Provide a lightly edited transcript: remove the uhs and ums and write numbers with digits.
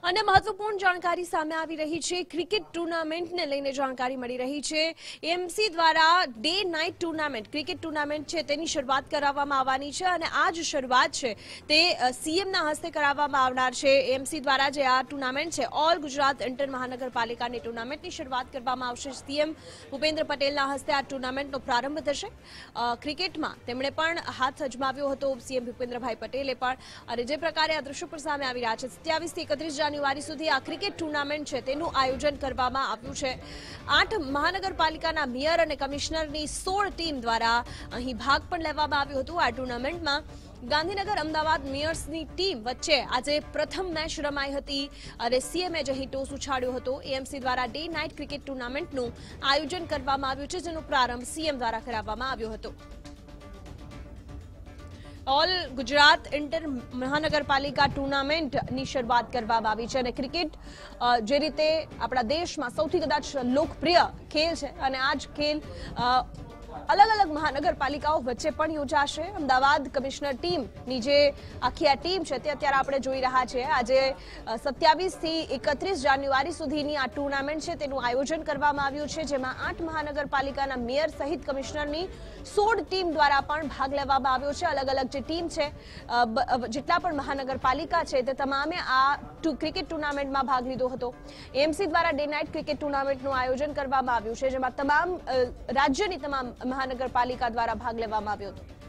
અને મહત્વપૂર્ણ જાણકારી સામે આવી રહી છે। ક્રિકેટ ટુર્નામેન્ટને લઈને જાણકારી મળી રહી છે। એએમસી દ્વારા day night tournament cricket tournament છે તેની શરૂઆત કરાવવામાં આવવાની છે અને આ જ શરૂઆત છે તે સીએમના હસ્તે કરાવવામાં આવનાર છે। એએમસી દ્વારા જે આ ટુર્નામેન્ટ છે ઓલ ગુજરાત ઇન્ટર મહાનગરપાલિકાની ટુર્નામેન્ટની શરૂઆત કરવામાં આવશે। સીએમ ભૂપેન્દ્ર પટેલના હસ્તે આ ટુર્નામેન્ટનો પ્રારંભ થશે। ક્રિકેટમાં તેમણે પણ હાથ અજમાવ્યો હતો સીએમ ભૂપેન્દ્રભાઈ પટેલે પણ, અને જે પ્રકારે આ દ્રશ્યો પર સામે આવી રહ્યા છે 27 થી 31 જાન્યુઆરી સુધી આ ક્રિકેટ ટુર્નામેન્ટ છે તેનું આયોજન કરવામાં આવ્યું છે। 8 મહાનગરપાલિકાના મેયર અને કમિશનરની 16 ટીમ દ્વારા અહીં ભાગ પણ લેવામાં આવ્યો હતો। આ ટુર્નામેન્ટમાં ગાંધીનગર અમદાવાદ મેયર્સની ટીમ વચ્ચે આજે પ્રથમ મેચ રમાઈ હતી અને સીએમએ જ અહીં ટોસ ઉછાળ્યો હતો। એએમસી દ્વારા ડે નાઇટ ક્રિકેટ ટુર્નામેન્ટનું આયોજન કરવામાં આવ્યું છે જેનો પ્રારંભ સીએમ દ્વારા કરાવવામાં આવ્યો હતો। ઓલ ગુજરાત ઇન્ટર મહાનગરપાલિકા ટુર્નામેન્ટની શરૂઆત કરવામાં આવી છે અને ક્રિકેટ જે રીતે આપણા દેશમાં સૌથી કદાચ લોકપ્રિય ખેલ છે અને આ જ ખેલ અલગ અલગ મહાનગરપાલિકાઓ વચ્ચે પણ યોજાશે। અમદાવાદ કમિશનર ટીમની જે આખી આ ટીમ છે તે અત્યારે આપણે જોઈ રહ્યા છીએ। આજે 27 થી 31 જાન્યુઆરી સુધીની આ ટુર્નામેન્ટ છે તેનું આયોજન કરવામાં આવ્યું છે જેમાં 8 મહાનગરપાલિકાના મેયર સહિત કમિશનરની 16 ટીમ દ્વારા પણ ભાગ લેવામાં આવ્યો છે। અલગ અલગ જે ટીમ છે જેટલા પણ મહાનગરપાલિકા છે તે તમામે આ ક્રિકેટ ટુર્નામેન્ટમાં ભાગ લીધો હતો। એએમસી દ્વારા ડે નાઇટ ક્રિકેટ ટુર્નામેન્ટનું આયોજન કરવામાં આવ્યું છે જેમાં તમામ રાજ્યની તમામ મહાનગરપાલિકા દ્વારા ભાગ લેવામાં આવ્યો હતો।